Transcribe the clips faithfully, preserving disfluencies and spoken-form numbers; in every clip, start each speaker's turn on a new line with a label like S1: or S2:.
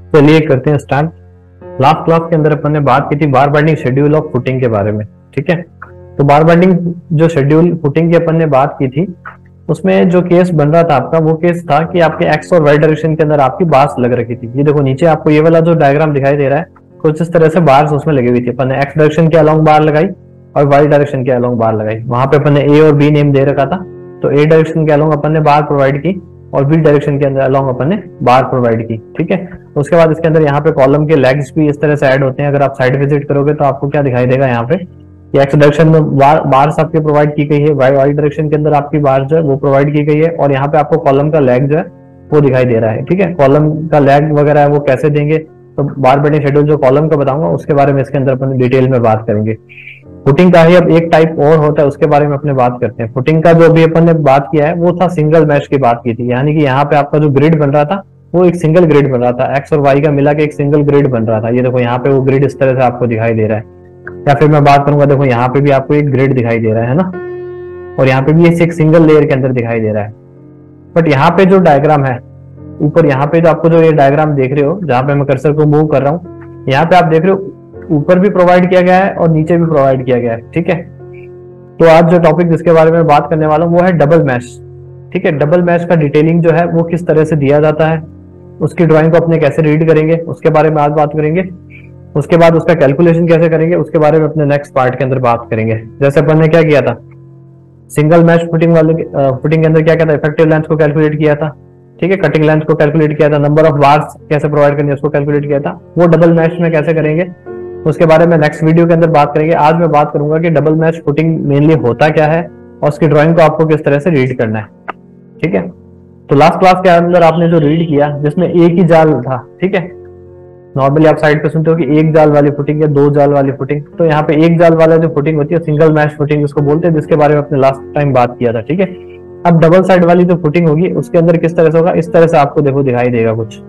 S1: चलिए करते हैं स्टार्ट। लास्ट क्लास के अंदर अपन ने बात की थी bar binding schedule of footing के बारे में, ठीक है। तो बार बाइंडिंग जो शेड्यूल फुटिंग की अपन ने बात की थी, उसमें जो केस बन रहा था आपका, वो केस था कि आपके एक्स और वाई डायरेक्शन के अंदर आपकी बार्स लग रखी थी। ये देखो नीचे आपको ये वाला जो डायग्राम दिखाई दे रहा है, कुछ इस तरह से बार्स उसमें लगी हुई थी। अपन ने एक्स डायरेक्शन के अलोंग बार लगाई और वाई डायरेक्शन के अलोंग बार लगाई। वहां पे अपन ने ए और बी नेम दे रखा था, तो ए डायरेक्शन के अलोंग अपन ने बार प्रोवाइड की और बी डायरेक्शन के अंदर अलोंग अपन ने बार प्रोवाइड की, ठीक है। उसके बाद इसके अंदर यहाँ पे कॉलम के लेग्स भी इस तरह से ऐड होते हैं। अगर आप साइड विजिट करोगे तो आपको क्या दिखाई देगा यहाँ पे, एक्स डायरेक्शन में बार बार्स आपकी प्रोवाइड की गई है, वाई वाई डायरेक्शन के अंदर आपकी बार जो है वो प्रोवाइड की गई है, और यहाँ पे आपको कॉलम का लेग जो है वो दिखाई दे रहा है, ठीक है। कॉलम का लेग वगैरह है वो कैसे देंगे, तो बार बाइंडिंग शेड्यूल जो कॉलम का बताऊंगा उसके बारे में इसके अंदर अपन डिटेल में बात करेंगे। फुटिंग का ही अब एक टाइप और होता है, उसके बारे में अपने बात करते हैं। फुटिंग का जो भी अपन ने बात किया है वो था सिंगल मैश की बात की थी, यानी कि यहाँ पे आपका जो ग्रिड बन रहा था वो एक सिंगल ग्रिड बन रहा था, एक्स और वाई का मिला के एक सिंगल ग्रिड बन रहा था। ये देखो यहाँ पे वो ग्रिड इस तरह से आपको दिखाई दे रहा है। या फिर मैं बात करूंगा, देखो यहाँ पे भी आपको एक ग्रिड दिखाई दे रहा है ना, और यहाँ पे भी ये एक सिंगल लेयर के अंदर दिखाई दे रहा है। बट यहाँ पे जो डायग्राम है ऊपर, यहाँ पे जो आपको जो ये डायग्राम देख रहे हो, जहां पे मैं कर्सर को मूव कर रहा हूँ, यहाँ पे आप देख रहे हो ऊपर भी प्रोवाइड किया गया है और नीचे भी प्रोवाइड किया गया है, ठीक है। तो आज जो टॉपिक जिसके बारे में बात करने वाला हूँ वो है डबल मैश, ठीक है। डबल मैश का डिटेलिंग जो है वो किस तरह से दिया जाता है, उसकी ड्राइंग को अपने कैसे रीड करेंगे, उसके बारे में आज बात करेंगे। उसके बाद उसका कैलकुलेशन कैसे करेंगे, उसके बारे में अपने नेक्स्ट पार्ट के अंदर बात करेंगे। जैसे अपन ने क्या किया था, सिंगल मैश फुटिंग वाले फुटिंग के अंदर क्या किया था, इफेक्टिव लेंथ को कैलकुलेट किया था, ठीक है। कटिंग लेंथ को कैलकुलेट किया था, नंबर ऑफ बार्स कैसे प्रोवाइड करनी है उसको कैलकुलेट किया था। वो डबल मैश में कैसे करेंगे उसके बारे में नेक्स्ट वीडियो के अंदर बात करेंगे। आज मैं बात करूंगा कि डबल मैश फुटिंग मेनली होता क्या है और उसकी ड्राइंग को आपको किस तरह से रीड करना है, ठीक है। तो लास्ट क्लास के अंदर आपने जो रीड किया जिसमें एक ही जाल था, ठीक है। नॉर्मली आप साइड पे सुनते हो कि एक जाल वाली फुटिंग या दो जाल वाली फुटिंग, तो यहाँ पे एक जाल वाला जो फुटिंग होती है सिंगल मैश फुटिंग जिसको बोलते हैं, जिसके बारे में अपने लास्ट टाइम बात किया था, ठीक है। अब डबल साइड वाली जो फुटिंग होगी उसके अंदर किस तरह से होगा, इस तरह से आपको देखो दिखाई देगा कुछ।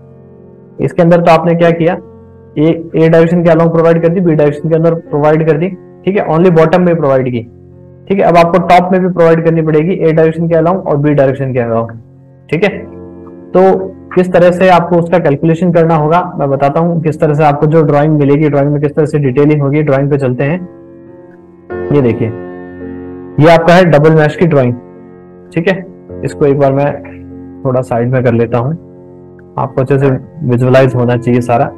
S1: इसके अंदर तो आपने क्या किया, ए ए डायरेक्शन के अलोंग प्रोवाइड कर दी, बी डायरेक्शन के अंदर प्रोवाइड कर दी, ठीक है। ओनली बॉटम में प्रोवाइड की, ठीक है। अब आपको टॉप में भी प्रोवाइड करनी पड़ेगी, ए डायरेक्शन के अलोंग और बी डायरेक्शन के अलोंग, ठीक है। तो किस तरह से आपको उसका कैलकुलेशन करना होगा मैं बताता हूँ। किस तरह से आपको जो ड्राइंग मिलेगी, ड्राइंग में किस तरह से डिटेलिंग होगी। ड्राइंग पे चलते हैं। ये देखिए, ये आपका है डबल मैश की ड्राइंग, ठीक है। इसको एक बार मैं थोड़ा साइड में कर लेता हूँ, आपको अच्छे से विजुअलाइज होना चाहिए सारा।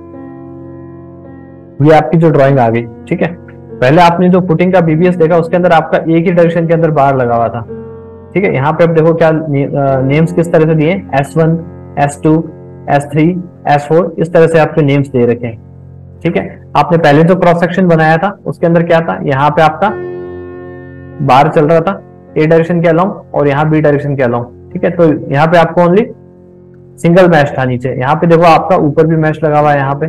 S1: ये आपकी जो ड्राइंग आ गई, ठीक है। पहले आपने जो फुटिंग का बीबीएस देखा उसके अंदर आपका एक ही डायरेक्शन के अंदर बार लगा हुआ था, ठीक है। यहाँ पे अब देखो क्या ने, नेम्स किस तरह से दिए, S one, S two, S three, S four, इस तरह से आपके नेम्स दे रखे हैं, ठीक है। आपने पहले जो क्रॉस सेक्शन बनाया था उसके अंदर क्या था, यहाँ पे आपका बार चल रहा था ए डायरेक्शन के अलोंग और यहाँ बी डायरेक्शन के अलोंग, ठीक है। तो यहाँ पे आपको ओनली सिंगल मैश था नीचे। यहाँ पे देखो आपका ऊपर भी मैश लगा हुआ है यहाँ पे,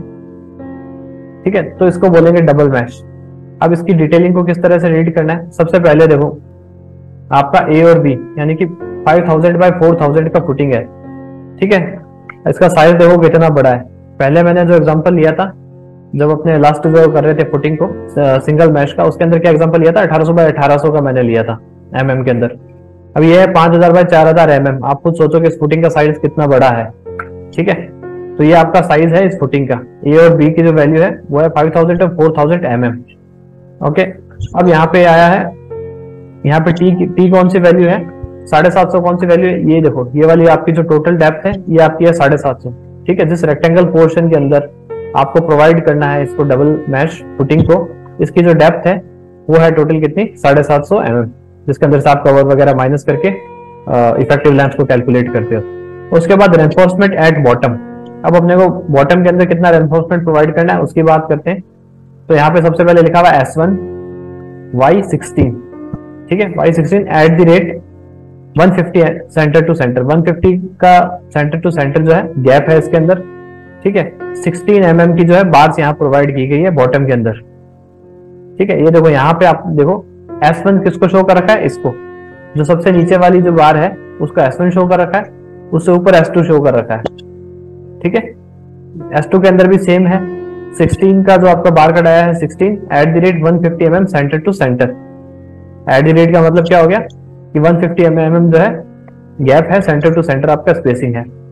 S1: ठीक है। तो इसको बोलेंगे डबल मैश। अब इसकी डिटेलिंग को किस तरह से रीड करना है, सबसे पहले देखो आपका ए और बी यानी कि five thousand by four thousand का फुटिंग है, ठीक है। इसका साइज देखो कितना बड़ा है। पहले मैंने जो एग्जांपल लिया था जब अपने लास्ट जो कर रहे थे फुटिंग को सिंगल मैश का, उसके अंदर क्या एग्जांपल लिया था, अठारह सौ बाय अठारह सौ का मैंने लिया था एम एम के अंदर। अब ये है पांच हजार बाय चार हजार एम एम। आप खुद सोचो कि इस फुटिंग का साइज कितना बड़ा है, ठीक है। तो ये आपका साइज है इस फुटिंग का। ए और बी की जो वैल्यू है वो है फाइव थाउजेंड और four thousand M M, okay. अब यहाँ पे आया है, यहाँ पे टी टी कौन सी वैल्यू है, साढ़े सात सौ कौन सी वैल्यू है, ये देखो ये वाली आपकी जो टोटल डेप्थ है ये आपकी है साढ़े सात सौ, ठीक है। जिस रेक्टेंगल पोर्शन के अंदर आपको प्रोवाइड करना है इसको डबल मैश फुटिंग को, इसकी जो डेप्थ है वो है टोटल कितनी, साढ़े सात सौ एम एम, जिसके अंदर से आप कवर वगैरह माइनस करके इफेक्टिव लेंथ को कैलकुलेट करते हो। उसके बाद रेनफोर्समेंट एट बॉटम। अब अपने को बॉटम के अंदर कितना रेनफोर्समेंट प्रोवाइड करना है उसकी बात करते हैं। तो यहाँ पे सबसे पहले लिखा हुआ है एस वन वाई सिक्सटीन, ठीक है। Y sixteen at the rate one fifty centre to centre, one fifty का सेंटर टू सेंटर जो है गैप है इसके अंदर, ठीक है। सिक्सटीन एम एम की जो है बार्स यहाँ प्रोवाइड की गई है बॉटम के अंदर, ठीक है। ये देखो यहाँ पे आप देखो एस वन किसको शो कर रखा है, इसको जो सबसे नीचे वाली जो बार है उसको एस वन शो कर रखा है, उससे ऊपर एस टू शो कर रखा है, ठीक है। एस टू के अंदर भी सेम है, सिक्सटीन का जो आपका बार कट आया है sixteen at the rate one fifty M M centre to centre. At the rate का मतलब क्या हो गया कि वन फिफ्टी एम एम जो है गैप है, सेंटर टू सेंटर आपका स्पेसिंग है,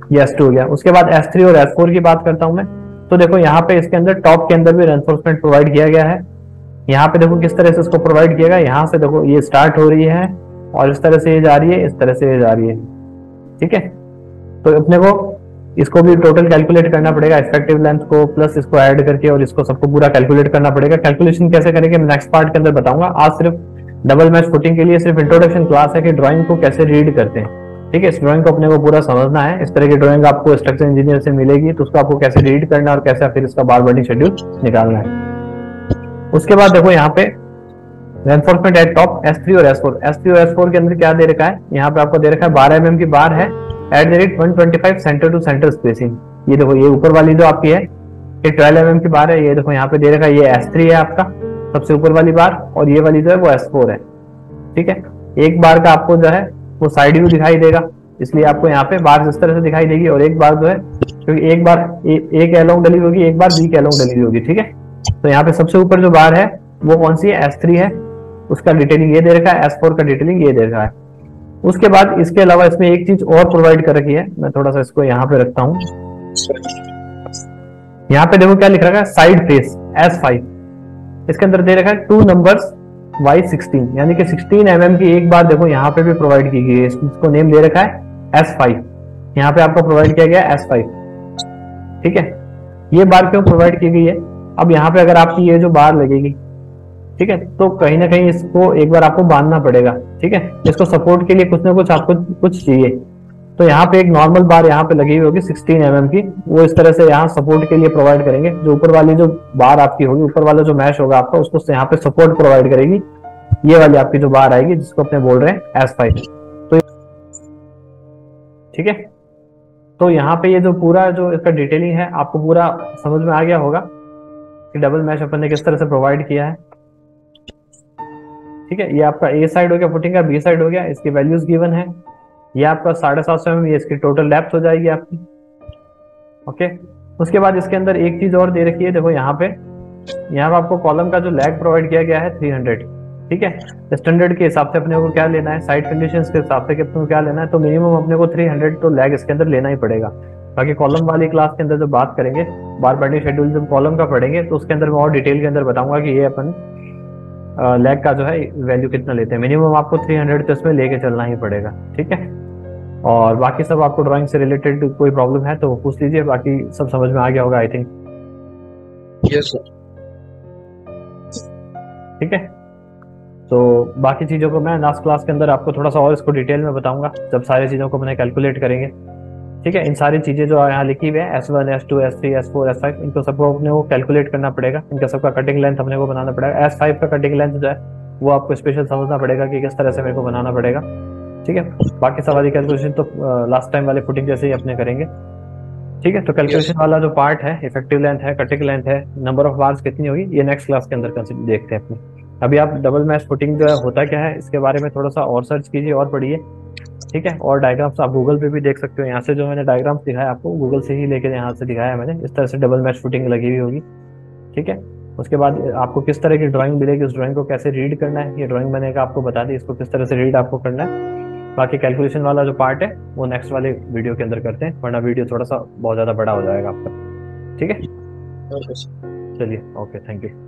S1: ये एस टू हो गया। उसके बाद एस थ्री और एस फोर की बात करता हूं मैं, तो देखो यहाँ पे इसके अंदर टॉप के अंदर भी रेनफोर्समेंट प्रोवाइड किया गया है। यहाँ पे देखो किस तरह से इसको प्रोवाइड किया गया, यहाँ से देखो ये स्टार्ट हो रही है और इस तरह से ये जा रही है, इस तरह से ये जा रही है, ठीक है। तो अपने को इसको भी टोटल कैलकुलेट करना पड़ेगा, इफेक्टिव लेंथ को प्लस इसको ऐड करके, और इसको सबको पूरा कैलकुलेट करना पड़ेगा। कैलकुलेशन कैसे करेंगे मैं नेक्स्ट पार्ट के अंदर बताऊंगा। आज सिर्फ डबल मैच फुटिंग के लिए सिर्फ इंट्रोडक्शन क्लास है कि ड्राइंग को कैसे रीड करते हैं, ठीक है। इस ड्राइंग को अपने को पूरा समझना है। इस तरह की ड्राइंग आपको स्ट्रक्चर इंजीनियर से मिलेगी, तो उसको आपको कैसे रीड करना और कैसे फिर इसका बार बेंडिंग शेड्यूल निकालना है। उसके बाद देखो यहाँ पे reinforcement at top S three और एस फोर। एस थ्री और एस फोर के अंदर क्या दे रखा है, यहाँ पे आपको दे रखा है बारह एम एम की बार है at the rate one twenty five centre to centre spacing. ये देखो ये ऊपर वाली जो आपकी है ये ट्वेल्व एम एम की बार है। ये देखो यहाँ पे दे रखा है ये एस थ्री है आपका सबसे ऊपर वाली बार, और ये वाली जो है वो एस फोर है, ठीक है। एक बार का आपको जो है वो साइड व्यू दिखाई देगा, इसलिए आपको यहाँ पे बार इस तरह से दिखाई देगी, और एक बार जो है क्योंकि एक बार ए, एक एलोंग डली होगी, एक बार बी के एलोंग डली होगी, ठीक है। तो यहाँ पे सबसे ऊपर जो बार है वो कौन सी है, एस थ्री है, उसका डिटेलिंग ये दे रखा है, एस फोर का डिटेलिंग ये दे रखा है। उसके बाद इसके अलावा इसमें एक चीज और प्रोवाइड कर रखी है, मैं थोड़ा सा इसको यहाँ पे रखता हूँ। यहाँ पे देखो क्या लिख रखा है, साइड फेस एस फाइव। इसके अंदर दे रखा है टू नंबर्स वाई सिक्सटीन, यानी कि सिक्सटीन एम एम की एक बार देखो यहाँ पे भी प्रोवाइड की गई है, इसको नेम दे रखा है एस फाइव। यहाँ पे आपको प्रोवाइड किया गया है एस फाइव, ठीक है। ये बार क्यों प्रोवाइड की गई है, अब यहाँ पे अगर आपकी ये जो बार लगेगी, ठीक है, तो कहीं ना कहीं इसको एक बार आपको बांधना पड़ेगा, ठीक है। इसको सपोर्ट के लिए कुछ ना कुछ आपको कुछ चाहिए, तो यहाँ पे एक नॉर्मल बार यहाँ पे लगी हुई होगी सिक्सटीन एम एम की, वो इस तरह से यहाँ सपोर्ट के लिए प्रोवाइड करेंगे। जो ऊपर वाली जो बार आपकी होगी, ऊपर वाला जो मैश होगा आपका, उसको यहाँ पे सपोर्ट प्रोवाइड करेगी ये वाली आपकी जो बार आएगी, जिसको अपने बोल रहे हैं एस फाइव, तो ठीक है। तो यहाँ पे ये जो पूरा जो इसका डिटेलिंग है आपको पूरा समझ में आ गया होगा कि डबल मैश अपन ने किस तरह से प्रोवाइड किया है, ठीक है। ये आपका ए साइड हो गया फुटिंग का, बी साइड हो गया, इसकी वैल्यूज गिवन है। ये आपका साढ़े सात सौ एम ये इसकी टोटल डेप्थ हो जाएगी आपकी, ओके। उसके बाद इसके अंदर एक चीज और दे रखी है, देखो यहाँ पे यहाँ पे आपको कॉलम का जो लैग प्रोवाइड किया गया है थ्री हंड्रेड, ठीक है। स्टैंडर्ड के हिसाब से अपने को क्या लेना है, साइड कंडीशंस के हिसाब से अपने को क्या लेना है, तो मिनिमम अपने को थ्री हंड्रेड तो लैग इसके अंदर लेना ही पड़ेगा। बाकी कॉलम वाली क्लास के अंदर जब बात करेंगे बार बेंडिंग शेड्यूल जब कॉलम का पढ़ेंगे, तो उसके अंदर मैं और डिटेल के अंदर बताऊंगा कि ये अपन लैग का जो है वैल्यू कितना लेते हैं। मिनिमम आपको थ्री हंड्रेड तो इसमें लेके चलना ही पड़ेगा, ठीक है। और बाकी सब आपको ड्राइंग से रिलेटेड कोई प्रॉब्लम है तो पूछ लीजिए, बाकी सब समझ में आ गया होगा आई थिंक।
S2: Yes sir.
S1: ठीक है, तो बाकी चीजों को मैं लास्ट क्लास के अंदर आपको थोड़ा सा और इसको डिटेल में बताऊंगा जब सारी चीजों को मैंने कैलकुलेट करेंगे, ठीक है। इन सारी चीजें जो यहाँ लिखी हुई है S one S two S three S four S five, इनको सबको अपने को कैलकुलेट करना पड़ेगा, इनका सबका कटिंग लेंथ अपने को बनाना पड़ेगा। एस फाइव का कटिंग लेंथ जो है वो आपको स्पेशल समझना पड़ेगा कि किस तरह से मेरे को बनाना पड़ेगा, ठीक है। बाकी सवारी कैलकुलेशन तो लास्ट टाइम वाले फुटिंग जैसे ही अपने करेंगे, ठीक है। तो कैलकुलेशन yes. वाला जो पार्ट है, इफेक्टिव लेंथ है, कटिंग लेंथ है, नंबर ऑफ बार्स कितनी होगी, ये नेक्स्ट क्लास के अंदर देखते हैं अपने। अभी आप डबल मैश फुटिंग जो है होता क्या है इसके बारे में थोड़ा सा और सर्च कीजिए और पढ़िए, ठीक है। और डायग्राम्स आप गूगल पे भी देख सकते हो, यहाँ से जो मैंने डायग्राम्स दिखाया आपको गूगल से ही लेके यहाँ से दिखाया है मैंने, इस तरह से डबल मैश फुटिंग लगी हुई होगी, ठीक है। उसके बाद आपको किस तरह की ड्राइंग मिलेगी, उस ड्राइंग को कैसे रीड करना है, ये ड्राइंग मैंने आपको बता दी, इसको किस तरह से रीड आपको करना है। बाकी कैलकुलेशन वाला जो पार्ट है वो नेक्स्ट वाले वीडियो के अंदर करते हैं, वरना वीडियो थोड़ा सा बहुत ज्यादा बड़ा हो जाएगा आपका, ठीक है। चलिए, ओके, थैंक यू।